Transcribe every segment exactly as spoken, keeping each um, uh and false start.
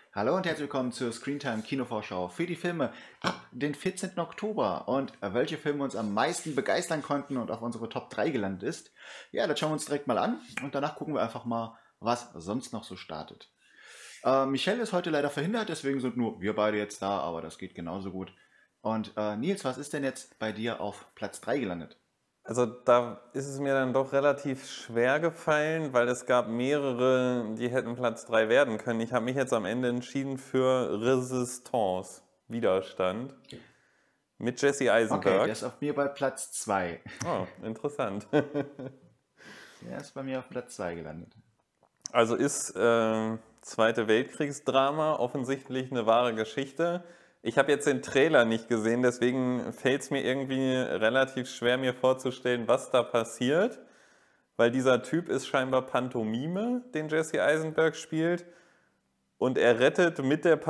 Hallo und herzlich willkommen zur Screentime Kinovorschau für die Filme ab den vierzehnten Oktober und äh, welche Filme uns am meisten begeistern konnten und auf unsere Top drei gelandet ist. Ja, das schauen wir uns direkt mal an und danach gucken wir einfach mal, was sonst noch so startet. Äh, Michelle ist heute leider verhindert, deswegen sind nur wir beide jetzt da, aber das geht genauso gut. Und äh, Nils, was ist denn jetzt bei dir auf Platz drei gelandet? Also da ist es mir dann doch relativ schwer gefallen, weil es gab mehrere, die hätten Platz drei werden können. Ich habe mich jetzt am Ende entschieden für Resistance, Widerstand, mit Jesse Okay, der Eisenberg. ist auf mir bei Platz zwei. Oh, interessant. Der ist bei mir auf Platz zwei gelandet. Also ist äh, Zweite Weltkriegsdrama offensichtlich eine wahre Geschichte. Ich habe jetzt den Trailer nicht gesehen, deswegen fällt es mir irgendwie relativ schwer, mir vorzustellen, was da passiert. Weil dieser Typ ist scheinbar Pantomime, den Jesse Eisenberg spielt. Und er rettet mit der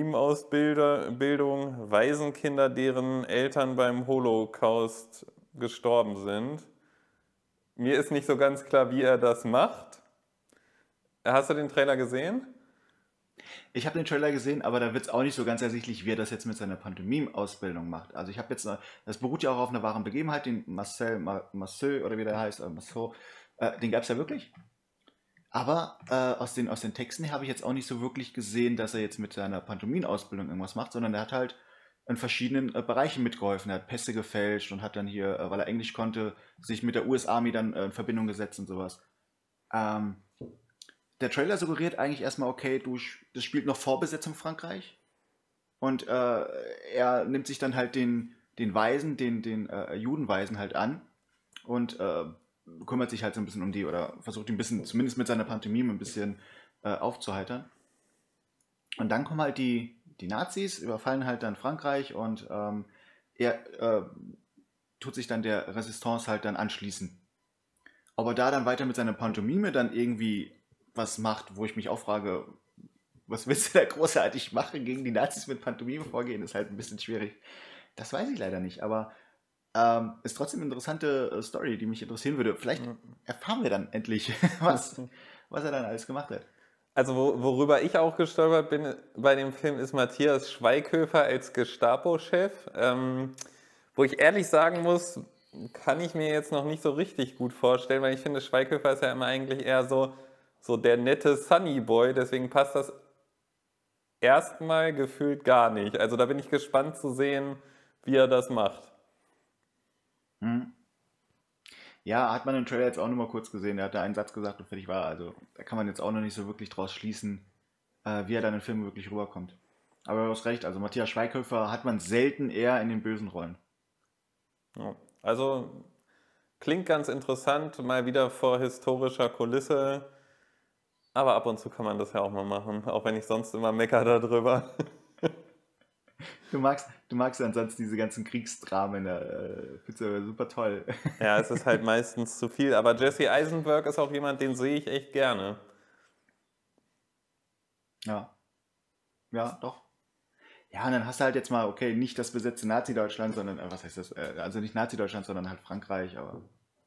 Pantomimenausbildung Waisenkinder, deren Eltern beim Holocaust gestorben sind. Mir ist nicht so ganz klar, wie er das macht. Hast du den Trailer gesehen? Ich habe den Trailer gesehen, aber da wird es auch nicht so ganz ersichtlich, wie er das jetzt mit seiner Pantomime-Ausbildung macht. Also ich habe jetzt, äh, das beruht ja auch auf einer wahren Begebenheit, den Marcel Ma Marceau oder wie der heißt, äh, Marceau, äh, den gab es ja wirklich. Aber äh, aus, den, aus den Texten habe ich jetzt auch nicht so wirklich gesehen, dass er jetzt mit seiner Pantomime-Ausbildung irgendwas macht, sondern er hat halt in verschiedenen äh, Bereichen mitgeholfen. Er hat Pässe gefälscht und hat dann hier, äh, weil er Englisch konnte, sich mit der U S Army dann äh, in Verbindung gesetzt und sowas. Ähm, Der Trailer suggeriert eigentlich erstmal, okay, du, das spielt noch vor Besetzung Frankreich. Und äh, er nimmt sich dann halt den, den Waisen, den, den äh, Judenwaisen halt an und äh, kümmert sich halt so ein bisschen um die oder versucht ihn ein bisschen, zumindest mit seiner Pantomime ein bisschen äh, aufzuheitern. Und dann kommen halt die, die Nazis, überfallen halt dann Frankreich und ähm, er äh, tut sich dann der Resistance halt dann anschließen. Ob er da dann weiter mit seiner Pantomime dann irgendwie was macht, wo ich mich auch frage, was willst du da großartig machen, gegen die Nazis mit Pantomime vorgehen, ist halt ein bisschen schwierig. Das weiß ich leider nicht, aber ähm, ist trotzdem eine interessante äh, Story, die mich interessieren würde. Vielleicht erfahren wir dann endlich, was, was er dann alles gemacht hat. Also wo, worüber ich auch gestolpert bin bei dem Film, ist Matthias Schweighöfer als Gestapo-Chef. Ähm, wo ich ehrlich sagen muss, kann ich mir jetzt noch nicht so richtig gut vorstellen, weil ich finde, Schweighöfer ist ja immer eigentlich eher so, so der nette Sunny Boy, deswegen passt das erstmal gefühlt gar nicht. Also da bin ich gespannt zu sehen, wie er das macht. Hm. Ja, hat man im Trailer jetzt auch nur mal kurz gesehen. Er hat da einen Satz gesagt und fertig war. Also da kann man jetzt auch noch nicht so wirklich draus schließen, äh, wie er dann im Film wirklich rüberkommt. Aber du hast recht, also Matthias Schweighöfer hat man selten eher in den bösen Rollen. Ja. Also klingt ganz interessant, mal wieder vor historischer Kulisse. Aber ab und zu kann man das ja auch mal machen, auch wenn ich sonst immer mecker darüber. Du magst, du magst ansonsten diese ganzen Kriegsdramen, äh, findest du super toll. Ja, es ist halt meistens zu viel. Aber Jesse Eisenberg ist auch jemand, den sehe ich echt gerne. Ja, ja, doch. Ja, und dann hast du halt jetzt mal, okay, nicht das besetzte Nazi-Deutschland, sondern, äh, was heißt das? Äh, also nicht Nazi-Deutschland, sondern halt Frankreich, aber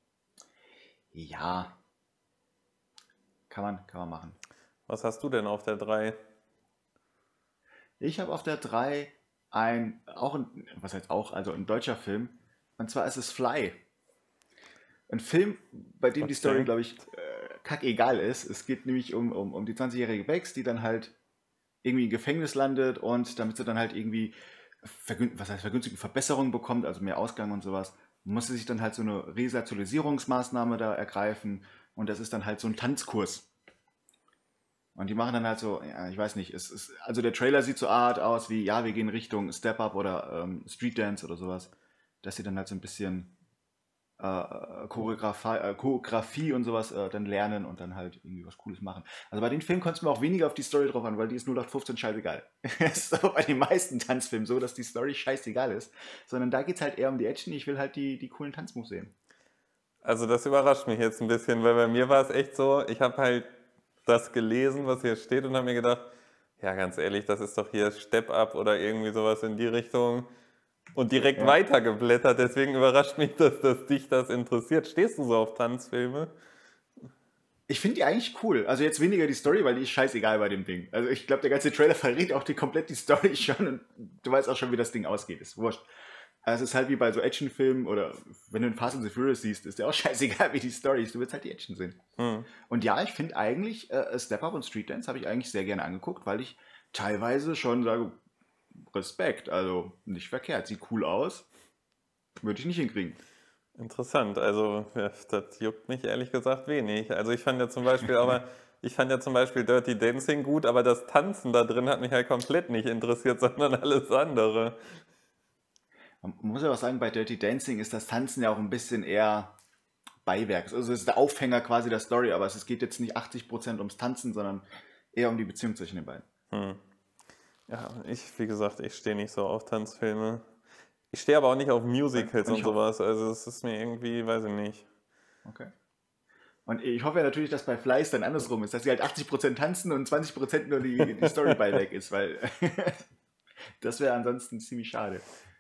ja, kann man, kann man machen. Was hast du denn auf der drei? Ich habe auf der drei ein, auch ein, was heißt auch, also ein deutscher Film, und zwar ist es Fly. Ein Film, bei dem die Story, Okay. glaube ich, äh, kackegal ist. Es geht nämlich um, um, um die zwanzigjährige Bex, die dann halt irgendwie im Gefängnis landet und damit sie dann halt irgendwie vergün was heißt vergünstigte Verbesserungen bekommt, also mehr Ausgang und sowas, muss sie sich dann halt so eine Resozialisierungsmaßnahme da ergreifen und das ist dann halt so ein Tanzkurs. Und die machen dann halt so, ja, ich weiß nicht, es ist, also der Trailer sieht so Art aus wie, ja, wir gehen Richtung Step Up oder ähm, Street Dance oder sowas, dass sie dann halt so ein bisschen äh, Choreografie, äh, Choreografie und sowas äh, dann lernen und dann halt irgendwie was Cooles machen. Also bei den Filmen kommt es mir auch weniger auf die Story drauf an, weil die ist null acht fünfzehn scheißegal. Es ist aber bei den meisten Tanzfilmen so, dass die Story scheißegal ist, sondern da geht es halt eher um die Action. Ich will halt die, die coolen Tanzmoves sehen. Also das überrascht mich jetzt ein bisschen, weil bei mir war es echt so, ich habe halt das gelesen, was hier steht und habe mir gedacht, ja ganz ehrlich, das ist doch hier Step Up oder irgendwie sowas in die Richtung und direkt Ja. weitergeblättert. Deswegen überrascht mich, dass, dass dich das interessiert. Stehst du so auf Tanzfilme? Ich finde die eigentlich cool. Also jetzt weniger die Story, weil die ist scheißegal bei dem Ding. Also ich glaube, der ganze Trailer verrät auch die komplett die Story schon und du weißt auch schon, wie das Ding ausgeht. Ist wurscht. Also es ist halt wie bei so Actionfilmen oder wenn du in Fast and the Furious siehst, ist ja auch scheißegal, wie die Story ist. Du willst halt die Action sehen. Hm. Und ja, ich finde eigentlich, äh, Step Up und Street Dance habe ich eigentlich sehr gerne angeguckt, weil ich teilweise schon sage, Respekt, also nicht verkehrt, sieht cool aus, würde ich nicht hinkriegen. Interessant, also ja, das juckt mich ehrlich gesagt wenig. Also ich fand ja zum Beispiel aber, ich fand ja zum Beispiel Dirty Dancing gut, aber das Tanzen da drin hat mich halt komplett nicht interessiert, sondern alles andere. Man muss ja auch sagen, bei Dirty Dancing ist das Tanzen ja auch ein bisschen eher Beiwerk. Also es ist der Aufhänger quasi der Story, aber es geht jetzt nicht achtzig Prozent ums Tanzen, sondern eher um die Beziehung zwischen den beiden. Hm. Ja, ich, wie gesagt, ich stehe nicht so auf Tanzfilme. Ich stehe aber auch nicht auf Musicals Und und ich hoffe, sowas, also es ist mir irgendwie, weiß ich nicht. okay. Und ich hoffe ja natürlich, dass bei Fleiß dann andersrum ist, dass sie halt achtzig Prozent tanzen und zwanzig Prozent nur die, die Story Beiwerk ist, weil das wäre ansonsten ziemlich schade.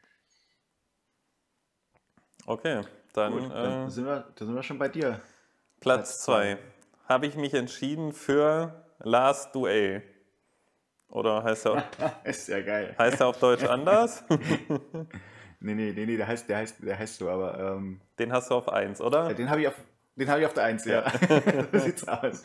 Okay, dann Gut, dann äh, sind wir, dann sind wir schon bei dir. Platz Platz zwei. zwei. Habe ich mich entschieden für Last Duell. Oder heißt er, Ist ja geil. heißt er auf Deutsch anders? Nee, nee, nee, nee, der heißt, der heißt, der heißt so, aber ähm, Den hast du auf eins, äh, oder? den habe ich auf, den habe ich auf der Eins, ja. Ja. So sieht's aus.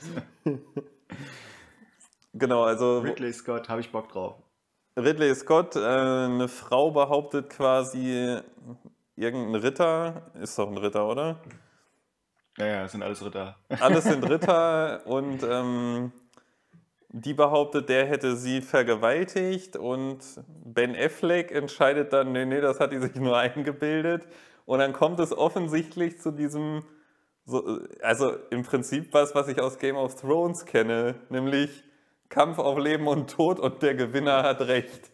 Genau, also Ridley Scott, habe ich Bock drauf. Ridley Scott, äh, eine Frau behauptet quasi, irgendein Ritter, ist doch ein Ritter, oder? Ja, ja, das sind alles Ritter. Alles sind Ritter und ähm, die behauptet, der hätte sie vergewaltigt und Ben Affleck entscheidet dann, nee, nee, das hat die sich nur eingebildet. Und dann kommt es offensichtlich zu diesem, so, also im Prinzip was, was ich aus Game of Thrones kenne, nämlich Kampf auf Leben und Tod und der Gewinner hat recht.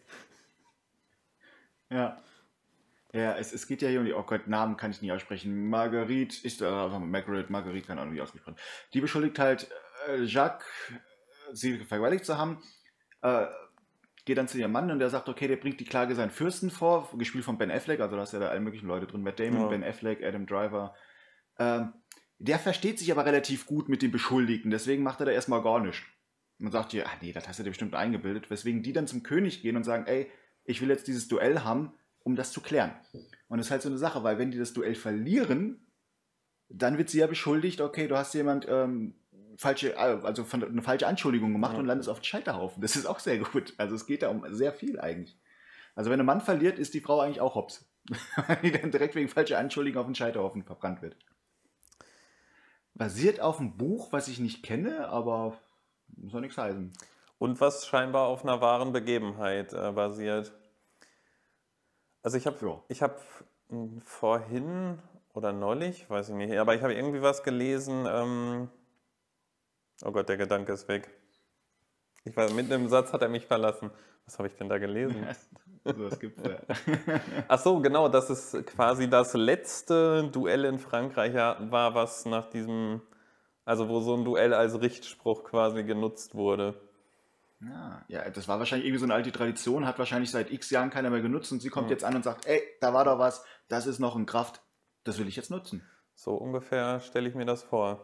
Ja. Ja, es, es geht ja hier um die, oh Gott, Namen kann ich nicht aussprechen. Marguerite, ich, äh, Margaret, Marguerite, keine Ahnung, wie ausgesprochen. Die beschuldigt halt äh, Jacques, äh, sie vergewaltigt zu haben, äh, geht dann zu ihrem Mann und der sagt, okay, der bringt die Klage seinen Fürsten vor, gespielt von Ben Affleck, also da ist ja da alle möglichen Leute drin, Matt Damon, Ja. Ben Affleck, Adam Driver. Ähm, der versteht sich aber relativ gut mit dem Beschuldigten, deswegen macht er da erstmal gar nichts. Man sagt hier, ach nee, das hast du dir bestimmt eingebildet, weswegen die dann zum König gehen und sagen, ey, ich will jetzt dieses Duell haben, um das zu klären. Und das ist halt so eine Sache, weil wenn die das Duell verlieren, dann wird sie ja beschuldigt, okay, du hast jemand ähm, falsche, also von, eine falsche Anschuldigung gemacht Ja. und landest auf den Scheiterhaufen. Das ist auch sehr gut. Also es geht da um sehr viel eigentlich. Also wenn ein Mann verliert, ist die Frau eigentlich auch hops. Weil die dann direkt wegen falscher Anschuldigung auf den Scheiterhaufen verbrannt wird. Basiert auf einem Buch, was ich nicht kenne, aber muss doch nichts heißen. Und was scheinbar auf einer wahren Begebenheit äh, basiert. Also ich habe Ja. ich hab mh, vorhin oder neulich, weiß ich nicht, aber ich habe irgendwie was gelesen. Ähm, oh Gott, der Gedanke ist weg. Ich war mitten im Satz, hat er mich verlassen. Was habe ich denn da gelesen? So, das gibt's ja. Ach so, genau, dass es quasi das letzte Duell in Frankreich war, was nach diesem, also wo so ein Duell als Richtspruch quasi genutzt wurde. Ja, ja, das war wahrscheinlich irgendwie so eine alte Tradition, hat wahrscheinlich seit x Jahren keiner mehr genutzt und sie kommt jetzt an und sagt, ey, da war doch was, das ist noch in Kraft, das will ich jetzt nutzen. So ungefähr stelle ich mir das vor.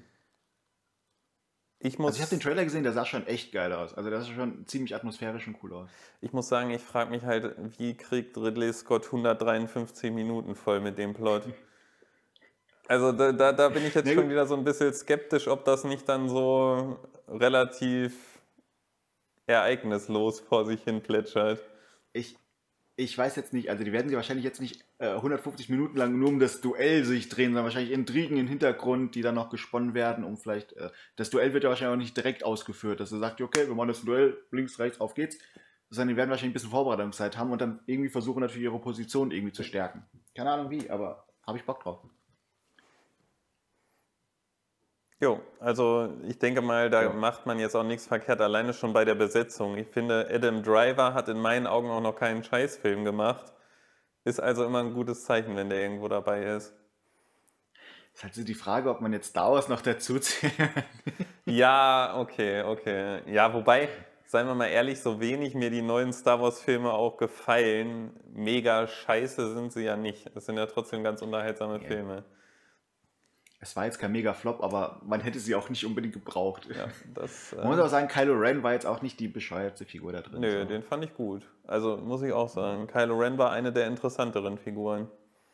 Ich muss, Also ich habe den Trailer gesehen, der sah schon echt geil aus. Also der sah schon ziemlich atmosphärisch und cool aus. ich muss sagen, ich frage mich halt, wie kriegt Ridley Scott hundertdreiundfünfzig Minuten voll mit dem Plot? Also da, da, da bin ich jetzt Na schon gut. wieder so ein bisschen skeptisch, ob das nicht dann so relativ ereignislos vor sich hin plätschert. Ich, ich weiß jetzt nicht, also die werden sie wahrscheinlich jetzt nicht äh, hundertfünfzig Minuten lang nur um das Duell sich drehen, sondern wahrscheinlich Intrigen im Hintergrund, die dann noch gesponnen werden, um vielleicht, äh, das Duell wird ja wahrscheinlich auch nicht direkt ausgeführt, dass du sagst, okay, wir machen das Duell, links, rechts, auf geht's, sondern die werden wahrscheinlich ein bisschen Vorbereitungszeit haben und dann irgendwie versuchen natürlich ihre Position irgendwie zu stärken. Keine Ahnung wie, aber habe ich Bock drauf. Jo, also ich denke mal, da Ja. macht man jetzt auch nichts verkehrt, alleine schon bei der Besetzung. Ich finde, Adam Driver hat in meinen Augen auch noch keinen Scheißfilm gemacht. Ist also immer ein gutes Zeichen, wenn der irgendwo dabei ist. Ist halt so die Frage, ob man jetzt Star Wars noch dazu zählt. Ja, okay, okay. Ja, wobei, seien wir mal ehrlich, so wenig mir die neuen Star Wars-Filme auch gefallen, mega scheiße sind sie ja nicht. Es sind ja trotzdem ganz unterhaltsame Ja. Filme. Es war jetzt kein Mega-Flop, aber man hätte sie auch nicht unbedingt gebraucht. Ja, das, Man muss äh, auch sagen, Kylo Ren war jetzt auch nicht die bescheuertste Figur da drin. nö, So. den fand ich gut. Also muss ich auch sagen, Kylo Ren war eine der interessanteren Figuren.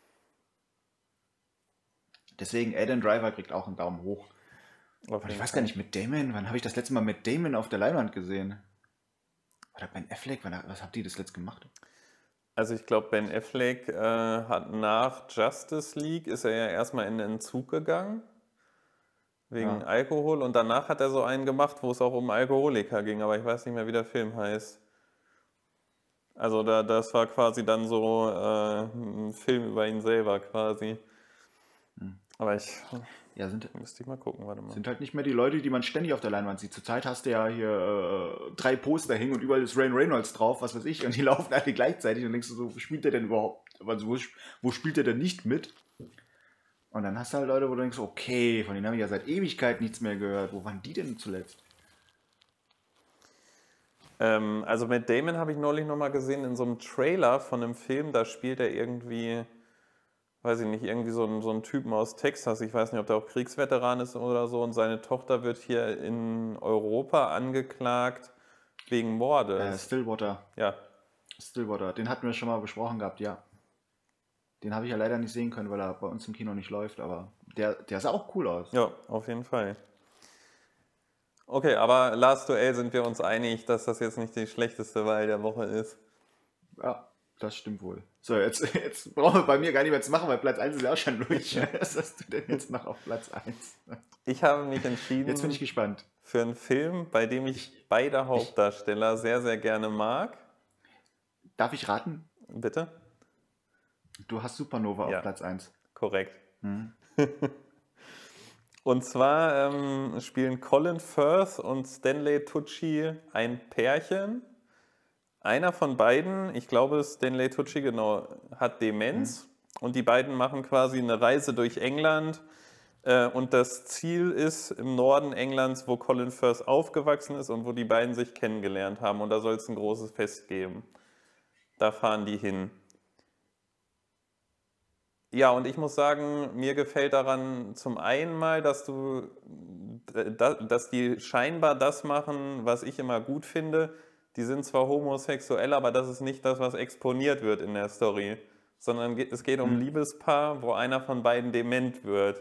Deswegen, Adam Driver kriegt auch einen Daumen hoch. Auf Und ich jeden weiß Fall. gar nicht, mit Damon, wann habe ich das letzte Mal mit Damon auf der Leinwand gesehen? Oder Ben Affleck, wann, was habt ihr das letzte gemacht? Also ich glaube, Ben Affleck äh, hat nach Justice League, ist er ja erstmal in den Entzug gegangen, wegen Ja. Alkohol. Und danach hat er so einen gemacht, wo es auch um Alkoholiker ging, aber ich weiß nicht mehr, wie der Film heißt. Also da, das war quasi dann so äh, ein Film über ihn selber quasi. Hm. Aber ich Ja, sind, müsste ich mal gucken, warte mal. sind halt nicht mehr die Leute, die man ständig auf der Leinwand sieht. Zurzeit hast du ja hier äh, drei Poster hängen und überall ist Ryan Reynolds drauf, was weiß ich, und die laufen alle gleichzeitig und denkst du so, wo spielt der denn überhaupt? Also wo, wo spielt der denn nicht mit? Und dann hast du halt Leute, wo du denkst, okay, von denen habe ich ja seit Ewigkeit nichts mehr gehört. Wo waren die denn zuletzt? Ähm, also mit Damon habe ich neulich nochmal gesehen in so einem Trailer von einem Film, da spielt er irgendwie, weiß ich nicht, irgendwie so ein, so ein Typen aus Texas, ich weiß nicht, ob der auch Kriegsveteran ist oder so, und seine Tochter wird hier in Europa angeklagt wegen Äh, Mordes. Stillwater. Ja, Stillwater, den hatten wir schon mal besprochen gehabt, ja. Den habe ich ja leider nicht sehen können, weil er bei uns im Kino nicht läuft, aber der, der sah auch cool aus. ja, auf jeden Fall. Okay, aber Last Duell sind wir uns einig, dass das jetzt nicht die schlechteste Wahl der Woche ist. Ja, das stimmt wohl. So, jetzt, jetzt brauchen wir bei mir gar nicht mehr zu machen, weil Platz eins ist ja auch schon durch. Was hast du denn jetzt noch auf Platz eins? Ich habe mich entschieden Jetzt bin ich gespannt. für einen Film, bei dem ich beide Hauptdarsteller sehr, sehr gerne mag. Darf ich raten? Bitte? Du hast Supernova Ja. auf Platz eins. Korrekt. Hm. Und zwar ähm, spielen Colin Firth und Stanley Tucci ein Pärchen. Einer von beiden, ich glaube Stanley Tucci genau, hat Demenz. Und die beiden machen quasi eine Reise durch England. Äh, und das Ziel ist im Norden Englands, wo Colin Firth aufgewachsen ist und wo die beiden sich kennengelernt haben. Und da soll es ein großes Fest geben. Da fahren die hin. Ja, und ich muss sagen, mir gefällt daran zum einen mal, dass du, dass die scheinbar das machen, was ich immer gut finde. Die sind zwar homosexuell, aber das ist nicht das, was exponiert wird in der Story, sondern es geht um ein Liebespaar, wo einer von beiden dement wird.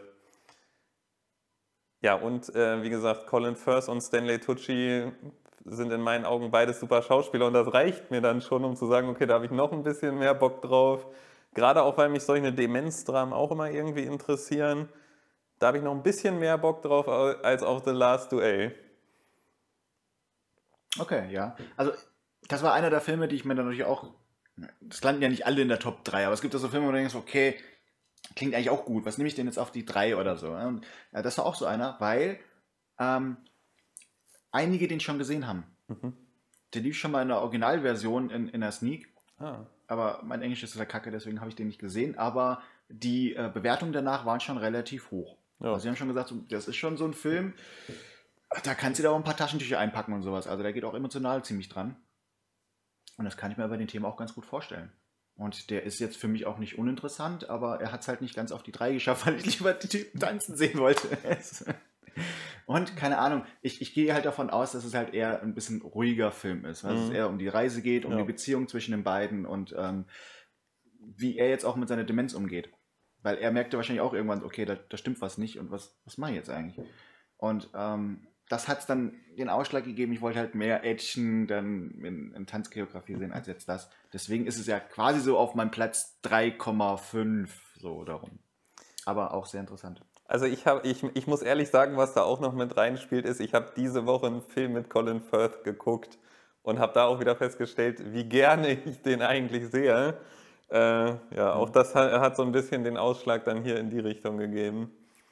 Ja, und äh, wie gesagt, Colin Firth und Stanley Tucci sind in meinen Augen beides super Schauspieler und das reicht mir dann schon, um zu sagen, okay, da habe ich noch ein bisschen mehr Bock drauf. Gerade auch, weil mich solche Demenzdramen auch immer irgendwie interessieren. Da habe ich noch ein bisschen mehr Bock drauf als auf The Last Duell. Okay, ja. Also, das war einer der Filme, die ich mir dann natürlich auch. Das landen ja nicht alle in der Top drei, aber es gibt ja so Filme, wo du denkst, okay, klingt eigentlich auch gut. Was nehme ich denn jetzt auf die drei oder so? Und, ja, das war auch so einer, weil ähm, einige den schon gesehen haben. Mhm. Der lief schon mal in der Originalversion in, in der Sneak. Ah, Aber mein Englisch ist ja kacke, deswegen habe ich den nicht gesehen. Aber die äh, Bewertungen danach waren schon relativ hoch. ja. Also sie haben schon gesagt, so, das ist schon so ein Film, da kannst du da auch ein paar Taschentücher einpacken und sowas. Also der geht auch emotional ziemlich dran. Und das kann ich mir bei den Themen auch ganz gut vorstellen. Und der ist jetzt für mich auch nicht uninteressant, aber er hat es halt nicht ganz auf die drei geschafft, weil ich lieber die Typen tanzen sehen wollte. Und keine Ahnung, ich, ich gehe halt davon aus, dass es halt eher ein bisschen ruhiger Film ist, weil Mhm. es eher um die Reise geht, um Ja. die Beziehung zwischen den beiden und ähm, wie er jetzt auch mit seiner Demenz umgeht. Weil er merkte wahrscheinlich auch irgendwann, okay, da, da stimmt was nicht und was, was mache ich jetzt eigentlich? Und ähm, das hat dann den Ausschlag gegeben, ich wollte halt mehr Action dann in, in Tanzchoreografie sehen als jetzt das. Deswegen ist es ja quasi so auf meinem Platz drei Komma fünf, so darum. Aber auch sehr interessant. Also ich, hab, ich, ich muss ehrlich sagen, was da auch noch mit reinspielt, ist, ich habe diese Woche einen Film mit Colin Firth geguckt und habe da auch wieder festgestellt, wie gerne ich den eigentlich sehe. Äh, ja, auch das hat, hat so ein bisschen den Ausschlag dann hier in die Richtung gegeben.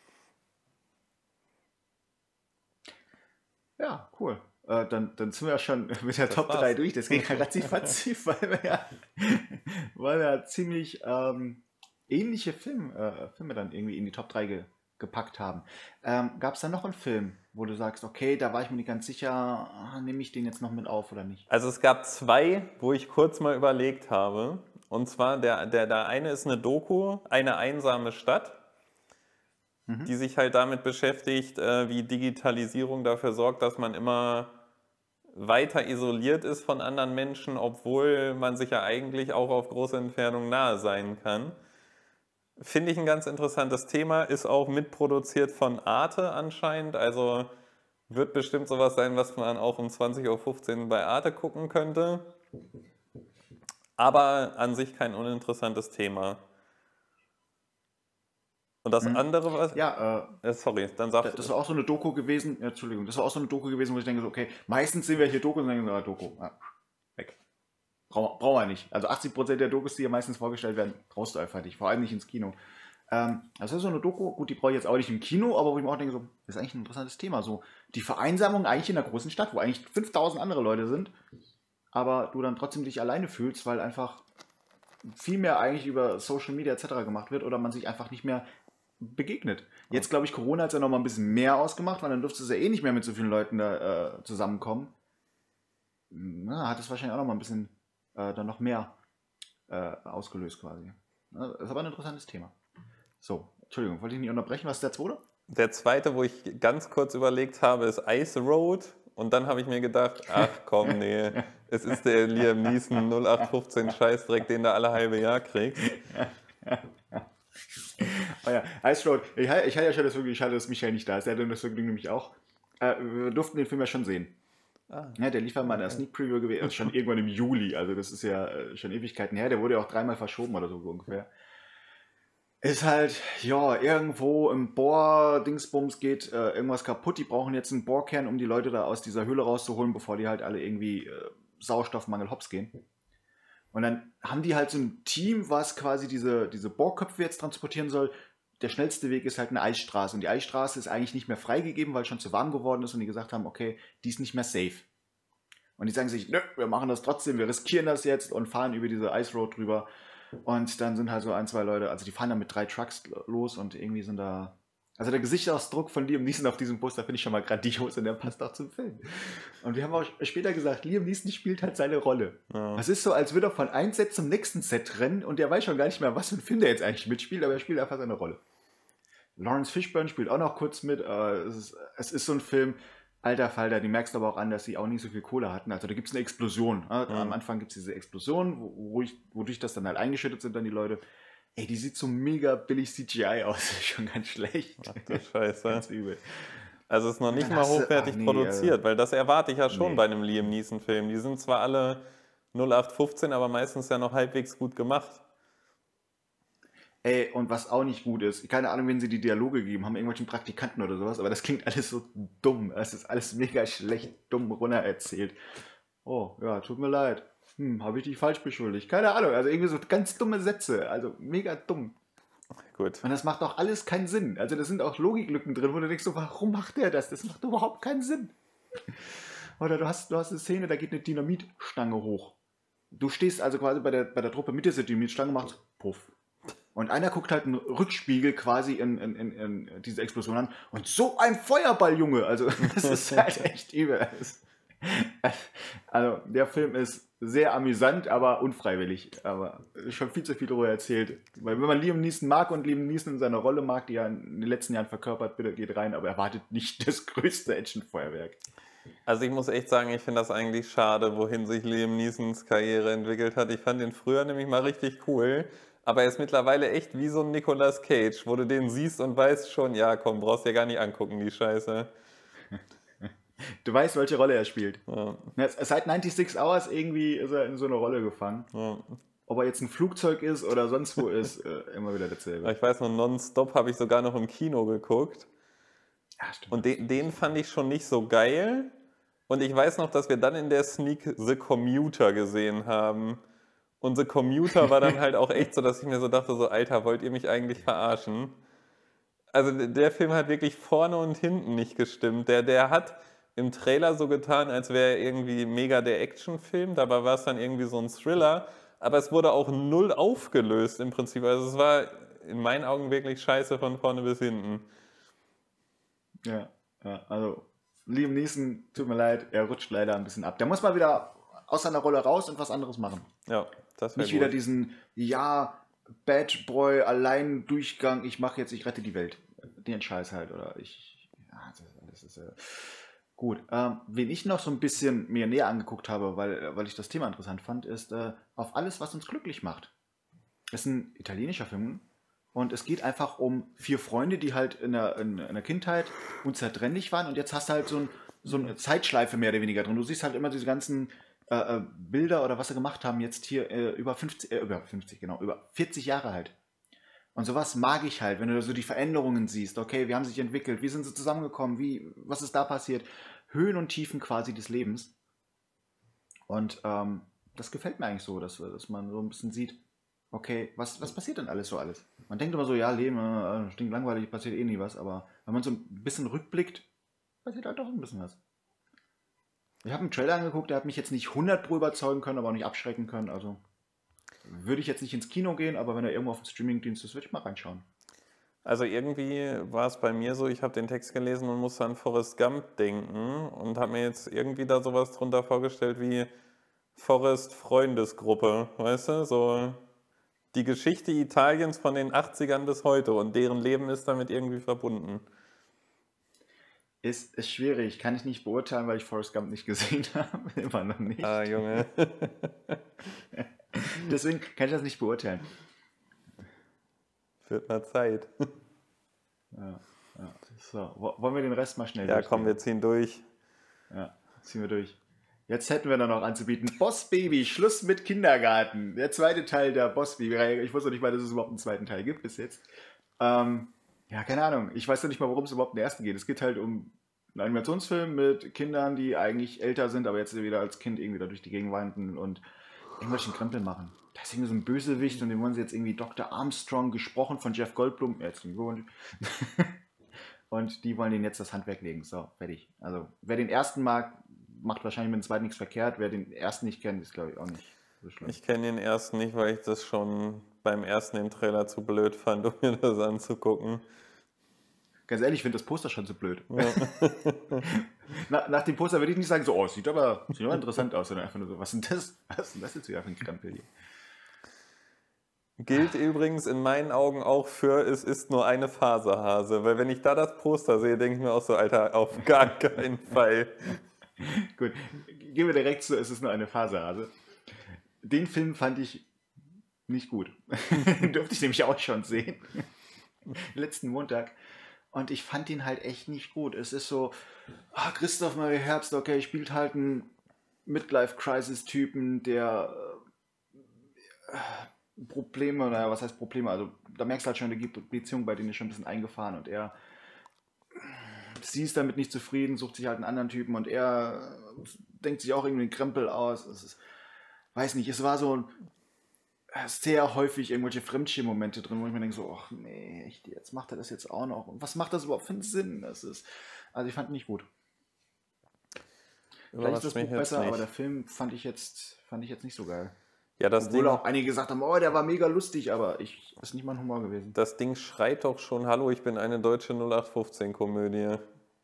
Ja, cool. Äh, dann, dann sind wir ja schon mit der Das Top war's. drei durch. Das ging relativ massiv, weil wir ja, weil wir ja ziemlich ähm, ähnliche Film, äh, Filme dann irgendwie in die Top drei ge gepackt haben. Ähm, Gab es da noch einen Film, wo du sagst, okay, da war ich mir nicht ganz sicher, ah, nehme ich den jetzt noch mit auf oder nicht? Also es gab zwei, wo ich kurz mal überlegt habe. Und zwar, der, der, der eine ist eine Doku, Eine einsame Stadt. Mhm. die sich halt damit beschäftigt, äh, wie Digitalisierung dafür sorgt, dass man immer weiter isoliert ist von anderen Menschen, obwohl man sich ja eigentlich auch auf große Entfernung nahe sein kann. Finde ich ein ganz interessantes Thema, ist auch mitproduziert von Arte anscheinend, also wird bestimmt sowas sein, was man auch um zwanzig Uhr fünfzehn bei Arte gucken könnte. Aber an sich kein uninteressantes Thema. Und das Mhm. andere, was... Ja, äh, Äh, sorry, dann da- sagst das du... war auch so eine Doku gewesen, ja, Entschuldigung, das war auch so eine Doku gewesen, wo ich denke, so, okay, meistens sehen wir hier Doku und denken so, ah, Doku, ah, weg. Brauchen brauchen wir nicht. Also achtzig Prozent der Dokus, die hier meistens vorgestellt werden, brauchst du einfach nicht, vor allem nicht ins Kino. Ähm, das ist so eine Doku, gut, die brauche ich jetzt auch nicht im Kino, aber wo ich mir auch denke, so, das ist eigentlich ein interessantes Thema. So, die Vereinsamung eigentlich in einer großen Stadt, wo eigentlich fünftausend andere Leute sind, aber du dann trotzdem dich alleine fühlst, weil einfach viel mehr eigentlich über Social Media et cetera gemacht wird oder man sich einfach nicht mehr begegnet. Jetzt glaube ich, Corona hat es ja noch mal ein bisschen mehr ausgemacht, weil dann durfte es ja eh nicht mehr mit so vielen Leuten da äh, zusammenkommen. Na, hat es wahrscheinlich auch noch mal ein bisschen äh, dann noch mehr äh, ausgelöst quasi. Na, das ist aber ein interessantes Thema. So, Entschuldigung, wollte ich nicht unterbrechen. Was ist der zweite? Der zweite, wo ich ganz kurz überlegt habe, ist Ice Road. Und dann habe ich mir gedacht, ach komm, nee, es ist der Liam Neeson null acht fünfzehn Scheißdreck, den du alle halbe Jahr kriegst. Oh ja, Ice Road. Ich, ich hatte ja schon das Vergnügen, ich hatte das Michael nicht da ist. Der hatte das Vergnügen nämlich auch. Äh, wir durften den Film ja schon sehen. Ah, Ja, der lief ja mal in der Sneak Preview gewesen, also schon irgendwann im Juli, also das ist ja äh, schon Ewigkeiten her. Der wurde ja auch dreimal verschoben oder so ungefähr. Ist halt, ja, irgendwo im Bohr-Dingsbums geht äh, irgendwas kaputt. Die brauchen jetzt einen Bohrkern, um die Leute da aus dieser Höhle rauszuholen, bevor die halt alle irgendwie äh, Sauerstoffmangel hops gehen. Und dann haben die halt so ein Team, was quasi diese, diese Bohrköpfe jetzt transportieren soll. Der schnellste Weg ist halt eine Eisstraße. Und die Eisstraße ist eigentlich nicht mehr freigegeben, weil es schon zu warm geworden ist und die gesagt haben, okay, die ist nicht mehr safe. Und die sagen sich, nö, wir machen das trotzdem, wir riskieren das jetzt und fahren über diese Ice Road drüber. Und dann sind halt so ein, zwei Leute, also die fahren dann mit drei Trucks los und irgendwie sind da. Also der Gesichtsausdruck von Liam Neeson auf diesem Bus, da finde ich schon mal grandios und der passt auch zum Film. Und wir haben auch später gesagt, Liam Neeson spielt halt seine Rolle. ja. Es ist so, als würde er von einem Set zum nächsten Set rennen und der weiß schon gar nicht mehr, was für ein Film der jetzt eigentlich mitspielt, aber er spielt einfach seine Rolle. Lawrence Fishburne spielt auch noch kurz mit. Äh, es, ist, es ist so ein Film, alter Falter, die merkst aber auch an, dass sie auch nicht so viel Kohle hatten. Also da gibt es eine Explosion. Ne? Mhm. Am Anfang gibt es diese Explosion, wo, wo ich, wodurch das dann halt eingeschüttet sind dann die Leute. Ey, die sieht so mega billig C G I aus. Das ist schon ganz schlecht. Ach du Scheiße. Ganz übel. Also es ist noch nicht Dann mal hast du- hochwertig ach nee, produziert, also- weil das erwarte ich ja schon Nee. bei einem Liam Neeson-Film. Die sind zwar alle null acht fünfzehn, aber meistens ja noch halbwegs gut gemacht. Ey, und was auch nicht gut ist, keine Ahnung, wenn sie die Dialoge gegeben haben, irgendwelchen Praktikanten oder sowas, aber das klingt alles so dumm. Es ist alles mega schlecht, dumm runter erzählt. Oh, ja, tut mir leid. Hm, habe ich dich falsch beschuldigt? Keine Ahnung, also irgendwie so ganz dumme Sätze, also mega dumm. Gut. Und das macht auch alles keinen Sinn. Also da sind auch Logiklücken drin, wo du denkst so, warum macht der das? Das macht überhaupt keinen Sinn. Oder du hast, du hast eine Szene, da geht eine Dynamitstange hoch. Du stehst also quasi bei der, bei der Truppe mit dieser Dynamitstange, macht Puff. Und einer guckt halt einen Rückspiegel quasi in, in, in, in diese Explosion an. Und so ein Feuerball, Junge! Also, das ist halt echt übel. Also, der Film ist sehr amüsant, aber unfreiwillig. Aber schon viel zu viel darüber erzählt. Weil, wenn man Liam Neeson mag und Liam Neeson in seiner Rolle mag, die er in den letzten Jahren verkörpert, bitte geht rein, aber erwartet nicht das größte Actionfeuerwerk. Also ich muss echt sagen, ich finde das eigentlich schade, wohin sich Liam Neesons Karriere entwickelt hat. Ich fand ihn früher nämlich mal richtig cool, aber er ist mittlerweile echt wie so ein Nicolas Cage, wo du den siehst und weißt schon, ja komm, brauchst dir gar nicht angucken, die Scheiße. Du weißt, welche Rolle er spielt. Ja, Seit sechsundneunzig Hours irgendwie ist er in so eine Rolle gefangen. ja. Ob er jetzt ein Flugzeug ist oder sonst wo ist, äh, immer wieder dasselbe. Ich weiß noch, Nonstop habe ich sogar noch im Kino geguckt. Ja, stimmt. Und den, den fand ich schon nicht so geil. Und ich weiß noch, dass wir dann in der Sneak The Commuter gesehen haben. Und The Commuter war dann halt auch echt so, dass ich mir so dachte, so Alter, wollt ihr mich eigentlich verarschen? Also der Film hat wirklich vorne und hinten nicht gestimmt. Der, der hat im Trailer so getan, als wäre er irgendwie mega der Actionfilm. Dabei war es dann irgendwie so ein Thriller. Aber es wurde auch null aufgelöst im Prinzip. Also es war in meinen Augen wirklich scheiße von vorne bis hinten. Ja, ja, also Liam Neeson, tut mir leid, er rutscht leider ein bisschen ab. Der muss mal wieder aus seiner Rolle raus und was anderes machen. Ja, das wäre Nicht gut. wieder diesen, ja, Bad Boy, allein Durchgang, ich mache jetzt, ich rette die Welt. den Scheiß halt, oder ich, ja, das, das ist äh, gut. Ähm, wen ich noch so ein bisschen mir näher angeguckt habe, weil, weil ich das Thema interessant fand, ist äh, Auf alles, was uns glücklich macht. Das ist ein italienischer Film und es geht einfach um vier Freunde, die halt in der, in, in der Kindheit unzertrennlich waren und jetzt hast du halt so, ein, so eine Zeitschleife mehr oder weniger drin. Du siehst halt immer diese ganzen äh, äh, Bilder oder was sie gemacht haben jetzt hier äh, über fünfzig, äh, über fünfzig, genau, über vierzig Jahre halt. Und sowas mag ich halt, wenn du da so die Veränderungen siehst. Okay, wie haben sie sich entwickelt? Wie sind sie zusammengekommen? Wie, was ist da passiert? Höhen und Tiefen quasi des Lebens. Und ähm, das gefällt mir eigentlich so, dass, dass man so ein bisschen sieht, okay, was, was passiert denn alles so alles? Man denkt immer so, ja, Leben, äh, stinkt langweilig, passiert eh nie was. Aber wenn man so ein bisschen rückblickt, passiert halt doch ein bisschen was. Ich habe einen Trailer angeguckt, der hat mich jetzt nicht hundert pro überzeugen können, aber auch nicht abschrecken können. Also würde ich jetzt nicht ins Kino gehen, aber wenn er irgendwo auf dem Streamingdienst ist, würde ich mal reinschauen. Also irgendwie war es bei mir so, ich habe den Text gelesen und musste an Forrest Gump denken und habe mir jetzt irgendwie da sowas drunter vorgestellt wie Forrest Freundesgruppe, weißt du? So die Geschichte Italiens von den achtzigern bis heute und deren Leben ist damit irgendwie verbunden. Ist, ist schwierig, kann ich nicht beurteilen, weil ich Forrest Gump nicht gesehen habe. Immer noch nicht. Ah, Junge. Deswegen kann ich das nicht beurteilen. Wird mal Zeit. Ja, ja. So, wo- wollen wir den Rest mal schnell Ja, durchgehen? komm, wir ziehen durch. Ja, ziehen wir durch. Jetzt hätten wir da noch anzubieten. Boss Baby, Schluss mit Kindergarten. Der zweite Teil der Boss Baby-Reihe. Ich wusste nicht mal, dass es überhaupt einen zweiten Teil gibt bis jetzt. Ähm, ja, keine Ahnung. Ich weiß noch nicht mal, worum es überhaupt im ersten geht. Es geht halt um einen Animationsfilm mit Kindern, die eigentlich älter sind, aber jetzt wieder als Kind irgendwie da durch die Gegend wandeln und irgendwelchen Krempel machen. Da ist irgendwie so ein Bösewicht und den wollen sie jetzt irgendwie Doktor Armstrong, gesprochen von Jeff Goldblum. Jetzt und die wollen denen jetzt das Handwerk legen. So, fertig. Also, wer den ersten mag, macht wahrscheinlich mit dem zweiten nichts verkehrt. Wer den ersten nicht kennt, ist, glaube ich, auch nicht so schlimm. Ich kenne den ersten nicht, weil ich das schon beim ersten den Trailer zu blöd fand, um mir das anzugucken. Ganz ehrlich, ich finde das Poster schon zu blöd. Ja. Na, nach dem Poster würde ich nicht sagen, so, oh, sieht aber, sieht aber interessant aus, sondern einfach nur so, was ist denn das? Was ist denn das jetzt wieder für ein Krempel hier? Gilt übrigens in meinen Augen auch für Es ist nur eine Faserhase, weil wenn ich da das Poster sehe, denke ich mir auch so, Alter, auf gar keinen Fall. Gut, gehen wir direkt zu, es ist nur eine Faserhase. Den Film fand ich nicht gut. Den durfte ich nämlich auch schon sehen. Letzten Montag. Und ich fand ihn halt echt nicht gut. Es ist so, ah, Christoph Maria Herbst, okay, spielt halt einen Midlife-Crisis-Typen, der äh, Probleme, naja, was heißt Probleme? Also da merkst du halt schon, die Beziehung bei denen ist schon ein bisschen eingefahren und er, sie ist damit nicht zufrieden, sucht sich halt einen anderen Typen und er denkt sich auch irgendwie einen Krempel aus. Es ist, weiß nicht, es war so sehr häufig irgendwelche Fremdschirm-Momente drin, wo ich mir denke so, ach nee, echt, jetzt macht er das jetzt auch noch. Und was macht das überhaupt für einen Sinn? Das ist, also ich fand ihn nicht gut. Vielleicht ist das Buch besser, aber der Film fand ich jetzt, fand ich jetzt nicht so geil. Ja, das Obwohl Ding, auch einige gesagt haben, oh, der war mega lustig, aber ich, das ist nicht mein Humor gewesen. das Ding schreit doch schon, hallo, ich bin eine deutsche null acht fünfzehn Komödie.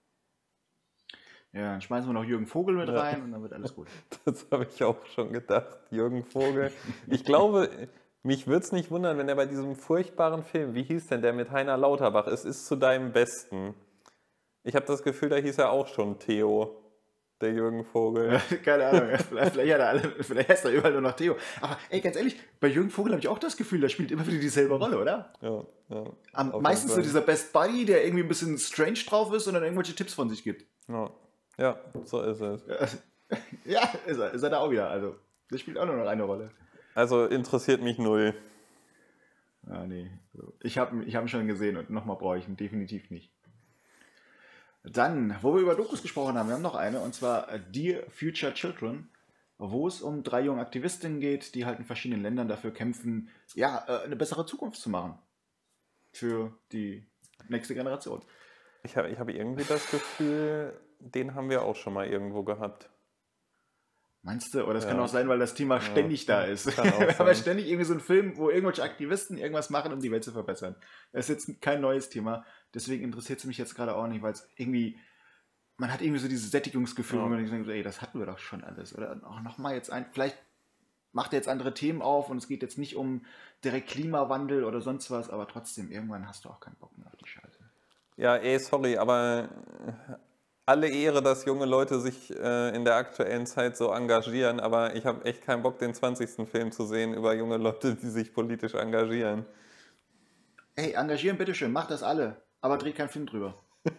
Ja, dann schmeißen wir noch Jürgen Vogel mit rein und dann wird alles gut. Das habe ich auch schon gedacht, Jürgen Vogel. Ich glaube, mich würde es nicht wundern, wenn er bei diesem furchtbaren Film, wie hieß denn der mit Heiner Lauterbach, Es ist zu deinem Besten. Ich habe das Gefühl, da hieß er auch schon Theo, der Jürgen Vogel. Keine Ahnung, vielleicht, vielleicht, hat er alle, vielleicht heißt er überall nur noch Theo. Aber ey, ganz ehrlich, bei Jürgen Vogel habe ich auch das Gefühl, der spielt immer wieder dieselbe Rolle, oder? Ja, ja. Am Auf meistens jeden so Fall. dieser Best Buddy, der irgendwie ein bisschen strange drauf ist und dann irgendwelche Tipps von sich gibt. Ja, ja, so ist es. Ja, ist er, ist er da auch wieder. Also, der spielt auch nur noch eine Rolle. Also interessiert mich null. Ah, nee. Ich habe ich hab ihn schon gesehen und nochmal brauche ich ihn definitiv nicht. Dann, wo wir über Dokus gesprochen haben, wir haben noch eine, und zwar Dear Future Children, wo es um drei junge Aktivistinnen geht, die halt in verschiedenen Ländern dafür kämpfen, ja, eine bessere Zukunft zu machen. Für die nächste Generation. Ich habe ich hab irgendwie das Gefühl, den haben wir auch schon mal irgendwo gehabt. Meinst du? Oder das Ja. kann auch sein, weil das Thema ständig da ist. Kann auch Wir haben ja sein. ständig irgendwie so einen Film, wo irgendwelche Aktivisten irgendwas machen, um die Welt zu verbessern. Das ist jetzt kein neues Thema. Deswegen interessiert es mich jetzt gerade auch nicht, weil es irgendwie, man hat irgendwie so dieses Sättigungsgefühl, Ja. wo man denkt, ey, das hatten wir doch schon alles. Oder auch nochmal jetzt ein, vielleicht macht er jetzt andere Themen auf und es geht jetzt nicht um direkt Klimawandel oder sonst was, aber trotzdem, irgendwann hast du auch keinen Bock mehr auf die Scheiße. Ja, ey, sorry, aber alle Ehre, dass junge Leute sich äh, in der aktuellen Zeit so engagieren, aber ich habe echt keinen Bock, den zwanzigsten Film zu sehen über junge Leute, die sich politisch engagieren. Hey, engagieren, bitteschön, macht das alle, aber dreht keinen Film drüber.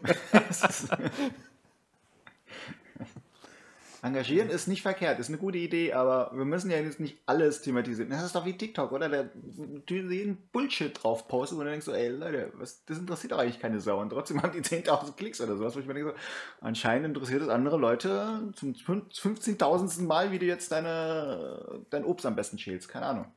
Engagieren ist nicht verkehrt, ist eine gute Idee, aber wir müssen ja jetzt nicht alles thematisieren. Das ist doch wie TikTok, oder? Der jeden Bullshit drauf postet und dann denkst du, ey Leute, was, das interessiert doch eigentlich keine Sau. Und trotzdem haben die zehntausend Klicks oder sowas, wo ich mir denke, so, anscheinend interessiert es andere Leute zum fünfzehntausendsten Mal, wie du jetzt deine, dein Obst am besten schälst. Keine Ahnung.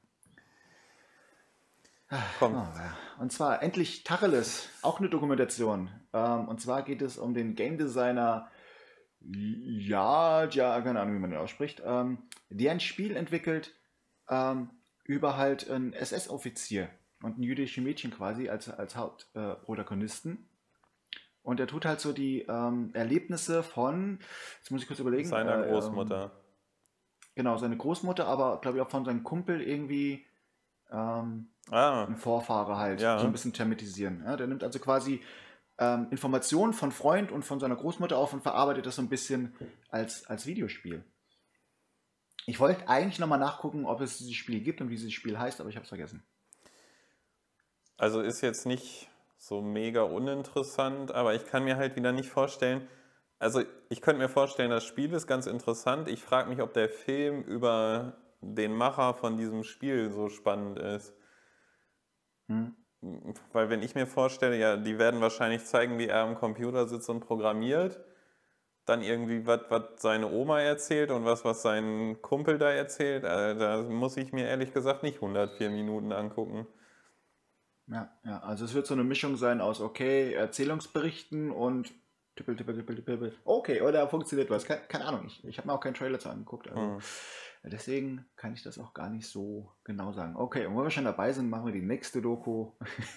Komm. Oh, und zwar endlich Tacheles, auch eine Dokumentation. Ähm, und zwar geht es um den Game Designer. Ja, ja, keine Ahnung, wie man den ausspricht, ähm, der ein Spiel entwickelt ähm, über halt einen S S-Offizier und ein jüdisches Mädchen quasi als, als Hauptprotagonisten. Äh, und er tut halt so die ähm, Erlebnisse von, jetzt muss ich kurz überlegen. Seiner äh, Großmutter. Ähm, genau, seine Großmutter, aber glaube ich auch von seinem Kumpel irgendwie ähm, Ah, ein Vorfahre halt, ja. so ein bisschen thematisieren. Ja, der nimmt also quasi ähm, Informationen von Freund und von seiner Großmutter auf und verarbeitet das so ein bisschen als, als Videospiel. Ich wollte eigentlich nochmal nachgucken, ob es dieses Spiel gibt und wie dieses Spiel heißt, aber ich habe es vergessen. Also ist jetzt nicht so mega uninteressant, aber ich kann mir halt wieder nicht vorstellen, also ich könnte mir vorstellen, das Spiel ist ganz interessant. Ich frage mich, ob der Film über den Macher von diesem Spiel so spannend ist. Hm. Weil wenn ich mir vorstelle, ja, die werden wahrscheinlich zeigen, wie er am Computer sitzt und programmiert, dann irgendwie was, was seine Oma erzählt und was, was sein Kumpel da erzählt, äh, da muss ich mir ehrlich gesagt nicht hundertvier Minuten angucken. Ja, ja, also es wird so eine Mischung sein aus, okay, Erzählungsberichten und tippel, tippel, tippel, tippel. Okay, oder funktioniert was? Keine, keine Ahnung, ich, ich habe mir auch keinen Trailer zu angeguckt, also Hm. deswegen kann ich das auch gar nicht so genau sagen. Okay, und wenn wir schon dabei sind, machen wir die nächste Doku.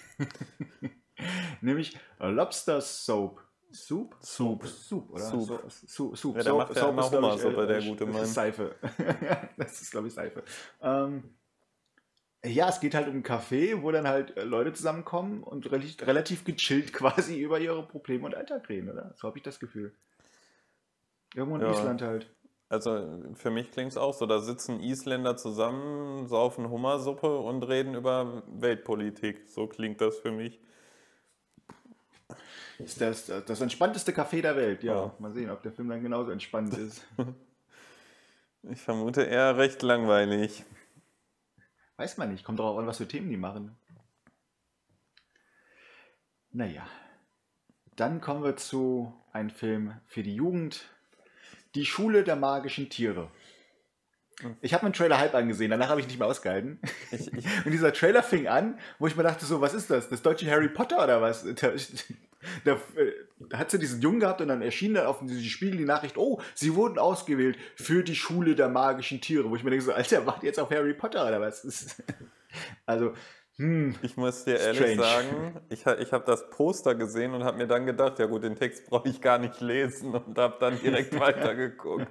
Nämlich Lobster Soap. Soup? Soup. Soup, oder? Soup. So, Soup. Soup. Ja, der macht ja immer ist, glaub ich, Hummersuppe, äh, der äh, gute das Mann. ist Seife. Das ist, glaube ich, Seife. Ähm, ja, es geht halt um ein Café, wo dann halt äh, Leute zusammenkommen und relativ, relativ gechillt quasi über ihre Probleme und Alltag reden, oder? So habe ich das Gefühl. Irgendwo in Ja. Island halt. Also für mich klingt es auch so, da sitzen Isländer zusammen, saufen Hummersuppe und reden über Weltpolitik. So klingt das für mich. Ist das, das entspannteste Café der Welt, ja. Ja. Mal sehen, ob der Film dann genauso entspannt ist. Ich vermute eher recht langweilig. Weiß man nicht, kommt darauf an, was für Themen die machen. Naja, dann kommen wir zu einem Film für die Jugend. Die Schule der magischen Tiere. Ich habe mir einen Trailer halb angesehen, danach habe ich nicht mehr ausgehalten. Ich, ich, Und dieser Trailer fing an, wo ich mir dachte, so, was ist das? Das deutsche Harry Potter oder was? Da, da, da hat sie diesen Jungen gehabt und dann erschien da auf diesem Spiegel die Nachricht, oh, sie wurden ausgewählt für die Schule der magischen Tiere. Wo ich mir denke, so, Alter, macht ihr jetzt auf Harry Potter oder was? Also, hm, ich muss dir ehrlich strange. sagen, ich, ich habe das Poster gesehen und habe mir dann gedacht, ja gut, den Text brauche ich gar nicht lesen und habe dann direkt weitergeguckt.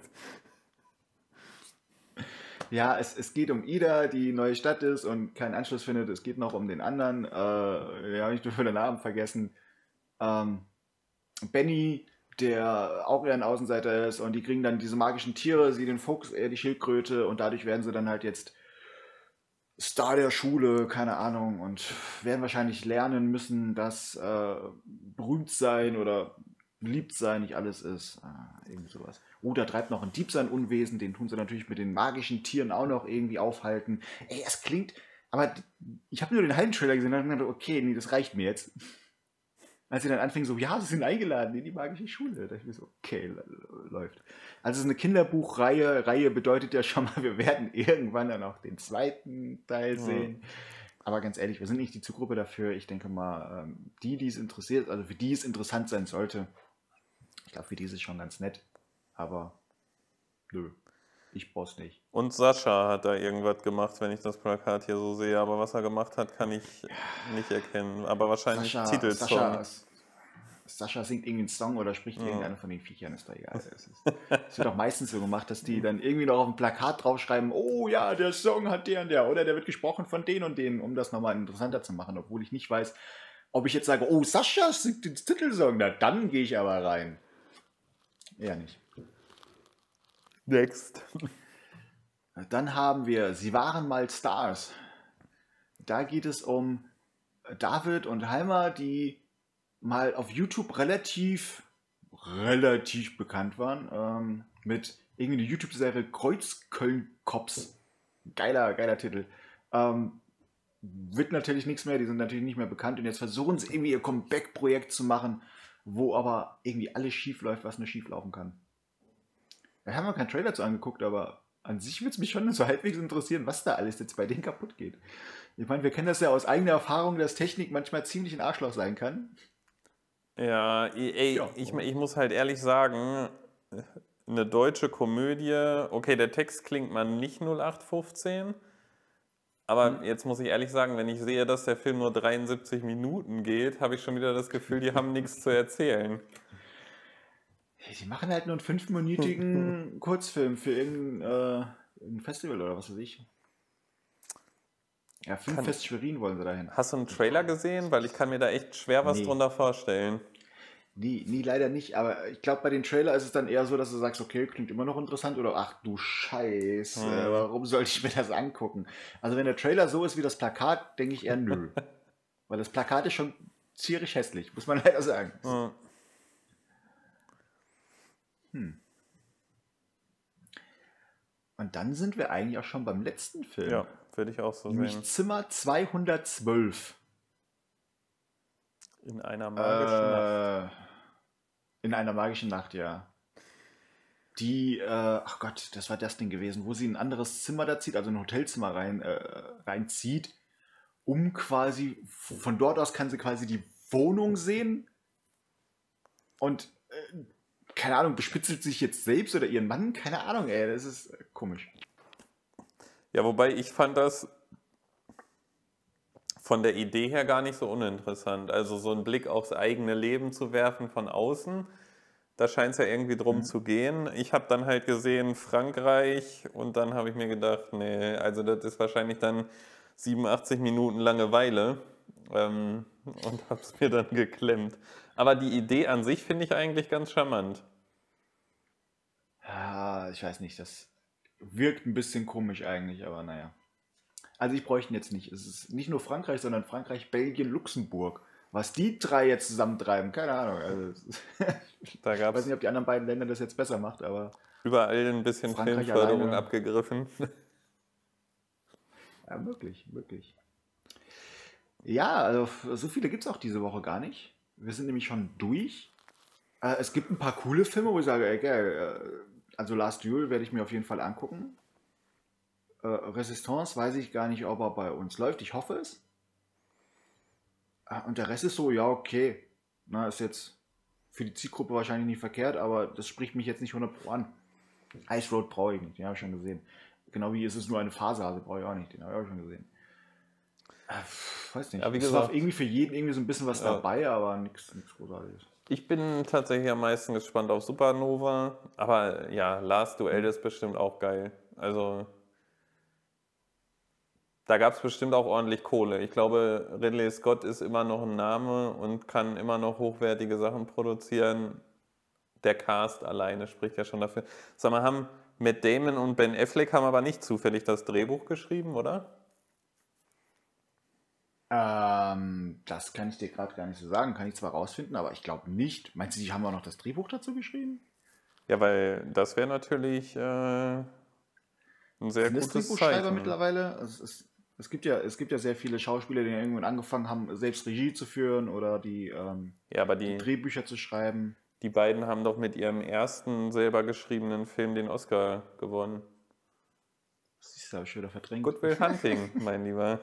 Ja, es, es geht um Ida, die neue Stadt ist und keinen Anschluss findet. Es geht noch um den anderen. Äh, ja, ich dürfte den Namen vergessen. Ähm, Benny, der auch eher ein Außenseiter ist und die kriegen dann diese magischen Tiere, sie den Fuchs, er die Schildkröte und dadurch werden sie dann halt jetzt Star der Schule, keine Ahnung, und werden wahrscheinlich lernen müssen, dass äh, berühmt sein oder beliebt sein nicht alles ist. Ah, irgend sowas. Oh, da treibt noch ein Dieb sein Unwesen, den tun sie natürlich mit den magischen Tieren auch noch irgendwie aufhalten. Ey, es klingt, aber ich habe nur den halben Trailer gesehen und habe gedacht, okay, nee, das reicht mir jetzt. Als sie dann anfingen, so, ja, sie sind eingeladen in die magische Schule. Da dachte ich mir so, okay, läuft. Also es ist eine Kinderbuchreihe. Reihe bedeutet ja schon mal, wir werden irgendwann dann auch den zweiten Teil sehen. Ja. Aber ganz ehrlich, wir sind nicht die Zielgruppe dafür. Ich denke mal, die, die es interessiert, also für die es interessant sein sollte, ich glaube, für die ist es schon ganz nett. Aber nö, ich brauch's nicht. Und Sascha hat da irgendwas gemacht, wenn ich das Plakat hier so sehe. Aber was er gemacht hat, kann ich nicht erkennen. Aber wahrscheinlich Sascha, Titelsong. Sascha, Sascha singt irgendwie einen Song oder spricht ja. irgendeiner von den Viechern, ist doch egal. Es, ist, es wird auch meistens so gemacht, dass die dann irgendwie noch auf dem Plakat draufschreiben, oh ja, der Song hat der und der, oder der wird gesprochen von den und denen, um das nochmal interessanter zu machen, obwohl ich nicht weiß, Ob ich jetzt sage, oh, Sascha singt den Titelsong, na dann gehe ich aber rein. Eher nicht. Next. Dann haben wir Sie waren mal Stars. Da geht es um David und Halmer, die mal auf YouTube relativ, relativ bekannt waren. Ähm, mit irgendwie eine YouTube-Serie Kreuzköln-Cops. Geiler, geiler Titel. Ähm, wird natürlich nichts mehr, die sind natürlich nicht mehr bekannt und jetzt versuchen sie irgendwie ihr Comeback-Projekt zu machen, wo aber irgendwie alles schief läuft, was nur schief laufen kann. Da haben wir keinen Trailer zu angeguckt, aber an sich würde es mich schon so halbwegs interessieren, was da alles jetzt bei denen kaputt geht. Ich meine, wir kennen das ja aus eigener Erfahrung, dass Technik manchmal ziemlich ein Arschloch sein kann. Ja, ey, Ja. ich, ich muss halt ehrlich sagen, eine deutsche Komödie, okay, der Text klingt mal nicht null acht fünfzehn, aber Hm. jetzt muss ich ehrlich sagen, wenn ich sehe, dass der Film nur dreiundsiebzig Minuten geht, habe ich schon wieder das Gefühl, die haben nichts zu erzählen. Die machen halt nur einen fünfminütigen Kurzfilm für irgendein äh, ein Festival oder was weiß ich. Ja, Filmfest Schwerin wollen sie dahin. Hast du einen Trailer gesehen? Weil ich kann mir da echt schwer was Nee. drunter vorstellen. Nie, nie leider nicht, aber ich glaube, bei den Trailer ist es dann eher so, dass du sagst, okay, klingt immer noch interessant oder ach du Scheiße, Hm. warum sollte ich mir das angucken? Also wenn der Trailer so ist wie das Plakat, denke ich eher nö. Weil das Plakat ist schon ziemlich hässlich, muss man leider sagen. Hm. Hm. Und dann sind wir eigentlich auch schon beim letzten Film. Ja, würde ich auch so Nämlich sehen. Zimmer zweihundertzwölf. In einer magischen Nacht. Äh, in einer magischen Nacht, ja. Die, äh, ach Gott, das war das Ding gewesen, wo sie in ein anderes Zimmer da zieht, also ein Hotelzimmer rein, äh, reinzieht, um quasi, von dort aus kann sie quasi die Wohnung sehen und, äh, keine Ahnung, bespitzelt sich jetzt selbst oder ihren Mann, keine Ahnung, ey, das ist äh, komisch. Ja, wobei ich fand das von der Idee her gar nicht so uninteressant. Also so einen Blick aufs eigene Leben zu werfen von außen, da scheint es ja irgendwie drum Mhm. zu gehen. Ich habe dann halt gesehen Frankreich und dann habe ich mir gedacht, nee, also das ist wahrscheinlich dann siebenundachtzig Minuten Langeweile ähm, und habe es mir dann geklemmt. Aber die Idee an sich finde ich eigentlich ganz charmant. Ja, ich weiß nicht, das wirkt ein bisschen komisch eigentlich, aber naja. Also ich bräuchte ihn jetzt nicht. Es ist nicht nur Frankreich, sondern Frankreich, Belgien, Luxemburg. Was die drei jetzt zusammentreiben, keine Ahnung. Also, es ist- Da ich gab weiß es nicht, ob die anderen beiden Länder das jetzt besser macht, aber überall ein bisschen Frankreich Filmförderung alleine. abgegriffen. ja, möglich, möglich. Ja, also so viele gibt es auch diese Woche gar nicht. Wir sind nämlich schon durch. Äh, es gibt ein paar coole Filme, wo ich sage, ey, geil, äh, also Last Duel werde ich mir auf jeden Fall angucken. Äh, Resistance weiß ich gar nicht, ob er bei uns läuft. Ich hoffe es. Äh, Und der Rest ist so, ja, okay. Na, ist jetzt für die Zielgruppe wahrscheinlich nicht verkehrt, aber das spricht mich jetzt nicht hundert Pro an. Ice Road brauche ich nicht, den habe ich schon gesehen. Genau wie ist es nur eine Phasehase, brauche ich auch nicht, den habe ich auch schon gesehen. Äh, pf, weiß nicht. Ja, wie Es war gesagt. irgendwie für jeden irgendwie so ein bisschen was Ja. dabei, aber nichts Großartiges. Ich bin tatsächlich am meisten gespannt auf Supernova, aber ja, Last Duell ist bestimmt auch geil. Also da gab es bestimmt auch ordentlich Kohle. Ich glaube, Ridley Scott ist immer noch ein Name und kann immer noch hochwertige Sachen produzieren. Der Cast alleine spricht ja schon dafür. Sag mal, haben Matt Damon und Ben Affleck haben aber nicht zufällig das Drehbuch geschrieben, oder? Ähm, das kann ich dir gerade gar nicht so sagen. Kann ich zwar rausfinden, aber ich glaube nicht. Meinst du, die haben auch noch das Drehbuch dazu geschrieben? Ja, weil das wäre natürlich äh, ein sehr Sind das gutes Drehbuchschreiber Zeichen. mittlerweile? Es, es, es, gibt ja, es gibt ja sehr viele Schauspieler, die irgendwann angefangen haben, selbst Regie zu führen oder die, ähm, Ja, aber die die, Drehbücher zu schreiben. die beiden haben doch mit ihrem ersten selber geschriebenen Film den Oscar gewonnen. Das ist ja schon wieder verdrängt. Good Will Hunting, mein Lieber.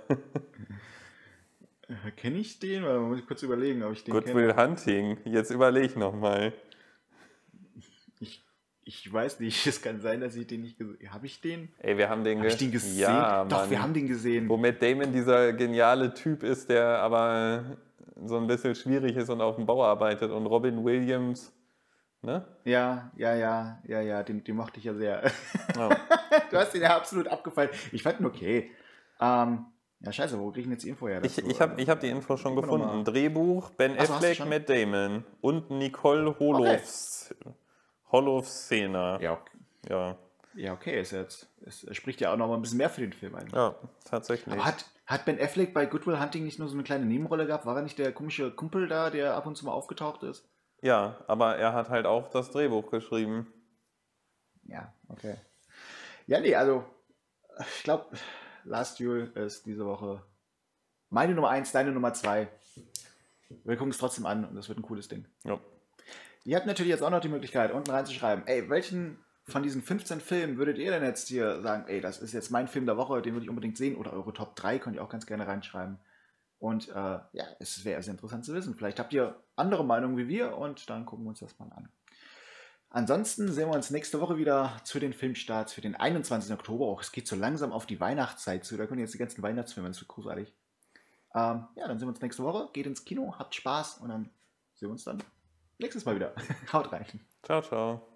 Äh, Kenne ich den? Weil muss ich kurz überlegen, ob ich den Good kenne. Will Hunting. Jetzt überleg nochmal. Ich, ich weiß nicht, es kann sein, dass ich den nicht gesehen habe. Habe ich den? Ey, wir haben den, Habe ge ich den gesehen? Ja, Doch, Mann. wir haben den gesehen. Wo Matt Damon dieser geniale Typ ist, der aber so ein bisschen schwierig ist und auf dem Bau arbeitet. Und Robin Williams, ne? Ja, ja, ja, ja, ja, den, den mochte ich ja sehr. Oh. Du hast den ja absolut abgefallen. Ich fand ihn okay. Ähm, Ja, scheiße, wo kriege ich denn jetzt die Info her? Ich, dazu? ich habe ich hab die Info schon Gib mir noch gefunden. mal. Drehbuch, Ben Ach so, hast du Affleck, schon? Matt Damon und Nicole Holofs, Holofcener. Ja, okay. Ja, Ja, okay, ist jetzt, es spricht ja auch noch mal ein bisschen mehr für den Film eigentlich. ja, tatsächlich. Aber hat, hat Ben Affleck bei Good Will Hunting nicht nur so eine kleine Nebenrolle gehabt? War er nicht der komische Kumpel da, der ab und zu mal aufgetaucht ist? Ja, aber er hat halt auch das Drehbuch geschrieben. Ja, okay. Ja, nee, also ich glaube, Last Duel ist diese Woche meine Nummer eins, deine Nummer zwei. Wir gucken es trotzdem an und das wird ein cooles Ding. Ja. Ihr habt natürlich jetzt auch noch die Möglichkeit, unten reinzuschreiben, ey, welchen von diesen fünfzehn Filmen würdet ihr denn jetzt hier sagen, ey, das ist jetzt mein Film der Woche, den würde ich unbedingt sehen, oder eure Top drei könnt ihr auch ganz gerne reinschreiben. Und äh, ja, es wäre sehr interessant zu wissen. Vielleicht habt ihr andere Meinungen wie wir und dann gucken wir uns das mal an. Ansonsten sehen wir uns nächste Woche wieder zu den Filmstarts für den einundzwanzigsten Oktober. Auch es geht so langsam auf die Weihnachtszeit zu. Da kommen jetzt die ganzen Weihnachtsfilme, das wird großartig. Ähm, ja, dann sehen wir uns nächste Woche. Geht ins Kino, habt Spaß und dann sehen wir uns dann nächstes Mal wieder. Haut rein. Ciao, ciao.